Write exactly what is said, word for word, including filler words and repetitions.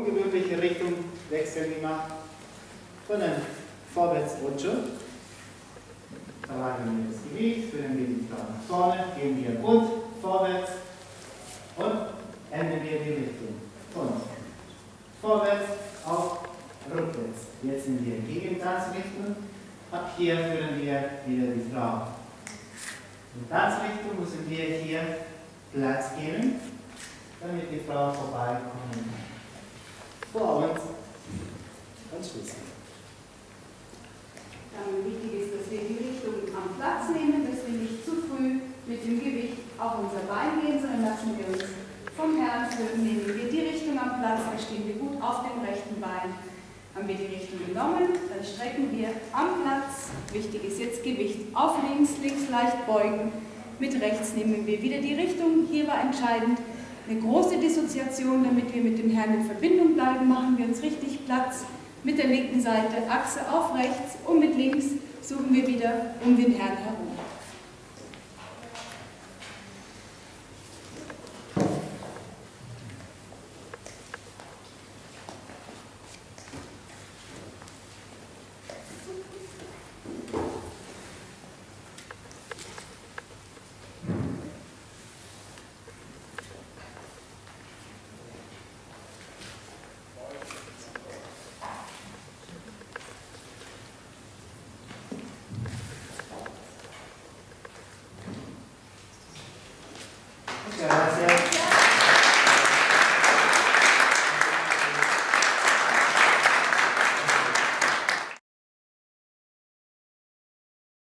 ungewöhnliche Richtung wechseln gemacht. Von einem Vorwärtsrutscher. Verlagern wir das Gewicht, führen wir die Frau nach vorne, gehen wir rund, vorwärts und ändern wir die Richtung. Und vorwärts, auf, rückwärts. Jetzt sind wir in Gegentanzrichtung. Ab hier führen wir wieder die Frau. In Tanzrichtung müssen wir hier Platz geben, damit die Frau vorbeikommen kann. Vor uns und schließen. Dann wichtig ist, dass wir die Richtung am Platz nehmen, dass wir nicht zu früh mit dem Gewicht auf unser Bein gehen, sondern lassen wir uns vom Herrn führen, nehmen wir die Richtung am Platz, dann stehen wir gut auf dem rechten Bein. Haben wir die Richtung genommen, dann strecken wir am Platz. Wichtig ist jetzt Gewicht auf links, links leicht beugen. Mit rechts nehmen wir wieder die Richtung. Hier war entscheidend eine große Dissoziation, damit wir mit dem Herrn in Verbindung bleiben. Machen wir uns richtig Platz. Mit der linken Seite Achse auf rechts und mit links suchen wir wieder um den Herrn herum.